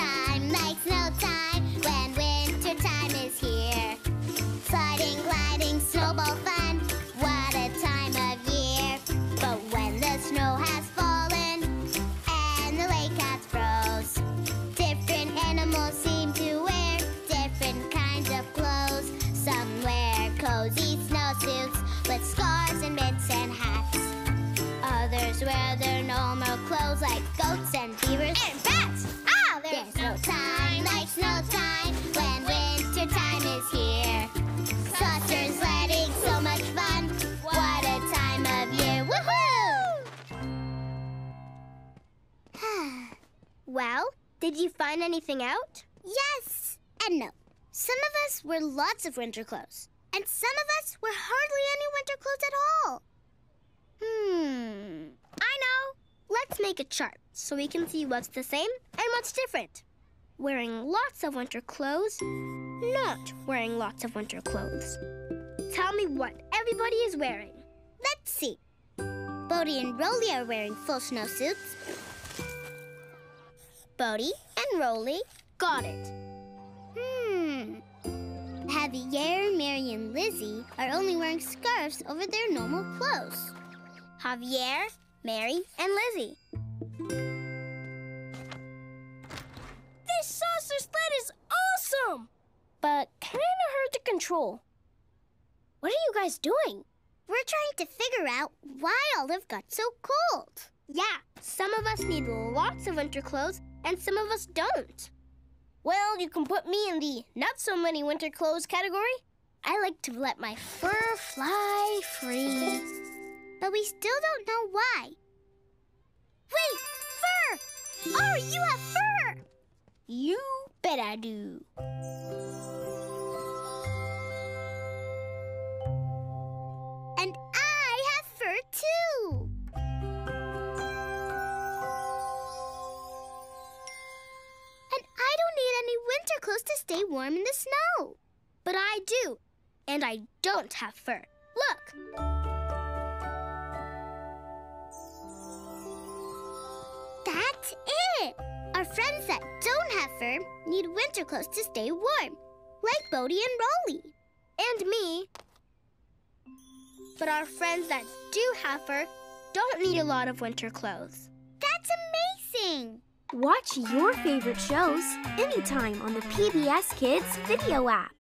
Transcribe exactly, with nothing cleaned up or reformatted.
time like snow time when winter time is here. Sliding, gliding, snowball fun, what a time of year. But when the snow has fallen and the lake has froze, different animals seem to wear different kinds of clothes. Some wear cozy snowsuits with scarves and mitts and hats. Others wear their normal clothes like goats and beavers and bats. Ah, there's, there's no time like snow time when winter time is here. Saucers, sledding, so much fun. What a time of year. Woohoo! Well, did you find anything out? Yes and no. Some of us wear lots of winter clothes, and some of us wear hardly any winter clothes at all. Hmm, I know. Let's make a chart so we can see what's the same and what's different. Wearing lots of winter clothes, not wearing lots of winter clothes. Tell me what everybody is wearing. Let's see. Bodie and Rolly are wearing full snowsuits. Bodie and Rolly, got it. Hmm. Javier, Mary, and Lizzie are only wearing scarves over their normal clothes. Javier, Mary, and Lizzie. This saucer sled is awesome! But kinda hard to control. What are you guys doing? We're trying to figure out why Olive got so cold. Yeah, some of us need lots of winter clothes and some of us don't. Well, you can put me in the not so many winter clothes category. I like to let my fur fly free. But we still don't know why. Wait, fur! Oh, you have fur! You bet I do. And I have fur too. And I don't need any winter clothes to stay warm in the snow. But I do, and I don't have fur. Look! That's it! Our friends that don't have fur need winter clothes to stay warm, like Bodie and Rolly. And me. But our friends that do have fur don't need a lot of winter clothes. That's amazing! Watch your favorite shows anytime on the P B S Kids video app.